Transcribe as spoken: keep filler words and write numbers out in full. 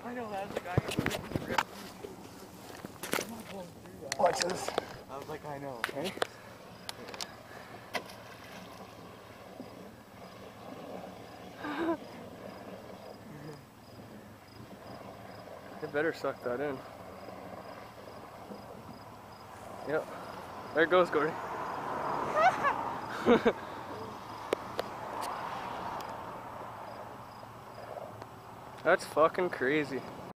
I know that's the guy. Watch this. I was like, I know. Okay. It better suck that in. Yep. There it goes, Gordy. That's fucking crazy.